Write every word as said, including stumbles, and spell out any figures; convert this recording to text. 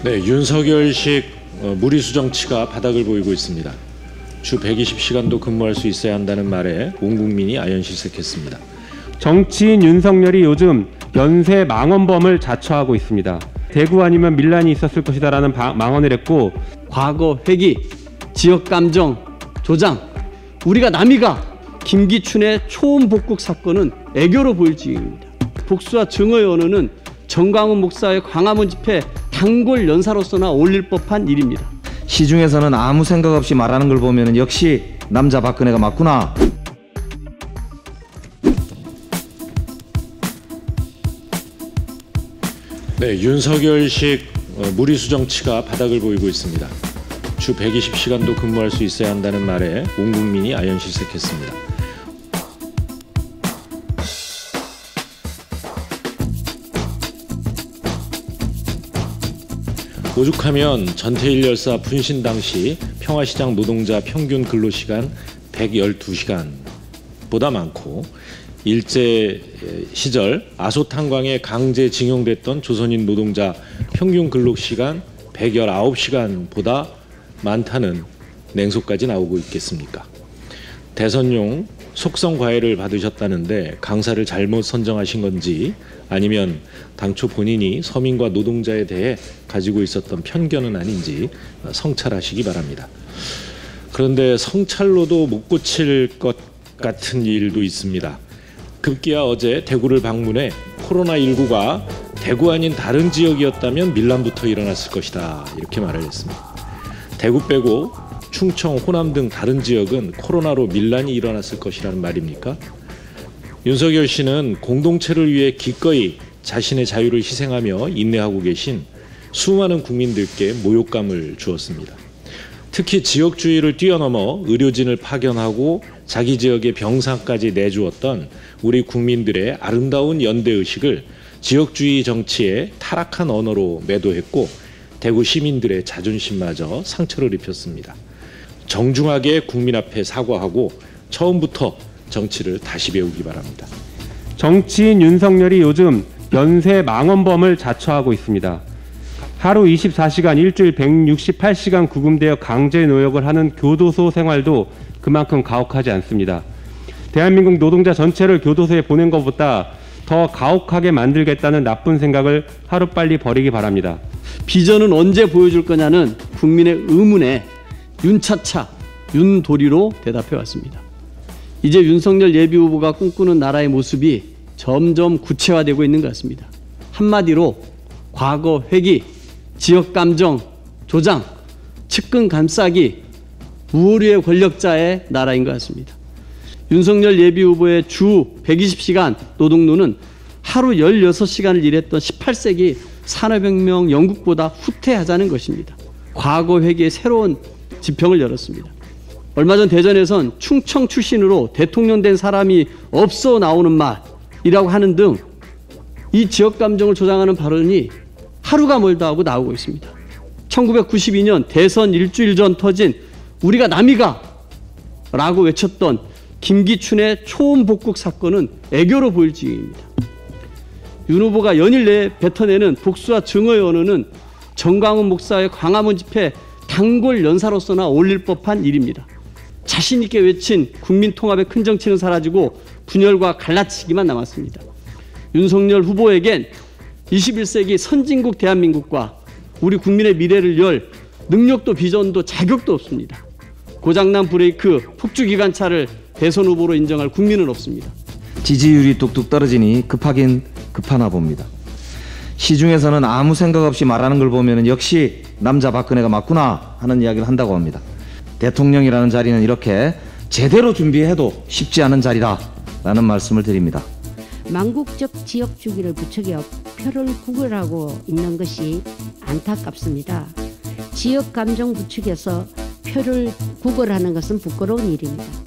네, 윤석열식 무리수 정치가 바닥을 보이고 있습니다. 주 백이십 시간도 근무할 수 있어야 한다는 말에 온 국민이 아연실색했습니다. 정치인 윤석열이 요즘 연쇄 망언범을 자처하고 있습니다. 대구 아니면 밀란이 있었을 것이다라는 망언을 했고, 과거 회기, 지역 감정 조장, 우리가 남이가 김기춘의 초음 복국 사건은 애교로 보일 지경입니다. 복수와 증오의 언어는 정광훈 목사의 광화문 집회 단골 연사로서나 어울릴 법한 일입니다. 시중에서는 아무 생각 없이 말하는 걸 보면 역시 남자 박근혜가 맞구나. 네, 윤석열식 무리수 정치가 바닥을 보이고 있습니다. 주 백이십 시간도 근무할 수 있어야 한다는 말에 온 국민이 아연실색했습니다. 오죽하면 전태일 열사 분신 당시 평화시장 노동자 평균 근로시간 백십이 시간보다 많고, 일제 시절 아소탄광에 강제 징용됐던 조선인 노동자 평균 근로시간 백십구 시간보다 많다는 냉소까지 나오고 있겠습니까? 대선용 속성 과외를 받으셨다는데 강사를 잘못 선정하신 건지, 아니면 당초 본인이 서민과 노동자에 대해 가지고 있었던 편견은 아닌지 성찰하시기 바랍니다. 그런데 성찰로도 못 고칠 것 같은 일도 있습니다. 급기야 어제 대구를 방문해 코로나십구가 대구 아닌 다른 지역이었다면 밀란부터 일어났을 것이다, 이렇게 말을 했습니다. 대구 빼고 충청, 호남 등 다른 지역은 코로나로 밀란이 일어났을 것이라는 말입니까? 윤석열 씨는 공동체를 위해 기꺼이 자신의 자유를 희생하며 인내하고 계신 수많은 국민들께 모욕감을 주었습니다. 특히 지역주의를 뛰어넘어 의료진을 파견하고 자기 지역의 병상까지 내주었던 우리 국민들의 아름다운 연대의식을 지역주의 정치에 타락한 언어로 매도했고, 대구 시민들의 자존심마저 상처를 입혔습니다. 정중하게 국민 앞에 사과하고 처음부터 정치를 다시 배우기 바랍니다. 정치인 윤석열이 요즘 연쇄 망언범을 자처하고 있습니다. 하루 이십사 시간, 일주일 백육십팔 시간 구금되어 강제 노역을 하는 교도소 생활도 그만큼 가혹하지 않습니다. 대한민국 노동자 전체를 교도소에 보낸 것보다 더 가혹하게 만들겠다는 나쁜 생각을 하루빨리 버리기 바랍니다. 비전은 언제 보여줄 거냐는 국민의 의문에 윤차차, 윤도리로 대답해 왔습니다. 이제 윤석열 예비후보가 꿈꾸는 나라의 모습이 점점 구체화되고 있는 것 같습니다. 한마디로 과거 회기, 지역 감정 조장, 측근 감싸기, 우월의 권력자의 나라인 것 같습니다. 윤석열 예비후보의 주 백이십 시간 노동로는 하루 열여섯 시간을 일했던 십팔 세기 산업혁명 영국보다 후퇴하자는 것입니다. 과거 회기의 새로운 지평을 열었습니다. 얼마 전 대전에선 충청 출신으로 대통령 된 사람이 없어 나오는 말이라고 하는 등 이 지역 감정을 조장하는 발언이 하루가 멀다 하고 나오고 있습니다. 천구백구십이 년 대선 일주일 전 터진 우리가 남이가 라고 외쳤던 김기춘의 초음 복국 사건은 애교로 보일 지경입니다. 윤 후보가 연일 내에 뱉어내는 복수와 증오의 언어는 정광훈 목사의 광화문 집회 단골 연사로서나 어울릴 법한 일입니다. 자신 있게 외친 국민 통합의 큰 정치는 사라지고 분열과 갈라치기만 남았습니다. 윤석열 후보에겐 이십일 세기 선진국 대한민국과 우리 국민의 미래를 열 능력도 비전도 자격도 없습니다. 고장난 브레이크 폭주기관차를 대선 후보로 인정할 국민은 없습니다. 지지율이 뚝뚝 떨어지니 급하긴 급하나 봅니다. 시중에서는 아무 생각 없이 말하는 걸 보면 역시 남자 박근혜가 맞구나 하는 이야기를 한다고 합니다. 대통령이라는 자리는 이렇게 제대로 준비해도 쉽지 않은 자리라는 말씀을 드립니다. 망국적 지역 주기를 부추겨 표를 구걸하고 있는 것이 안타깝습니다. 지역 감정 부추겨서 표를 구걸하는 것은 부끄러운 일입니다.